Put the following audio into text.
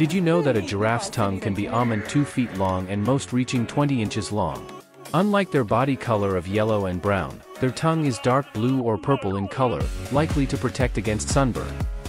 Did you know that a giraffe's tongue can be almost 2 feet long and most reaching 20 inches long? Unlike their body color of yellow and brown, their tongue is dark blue or purple in color, likely to protect against sunburn.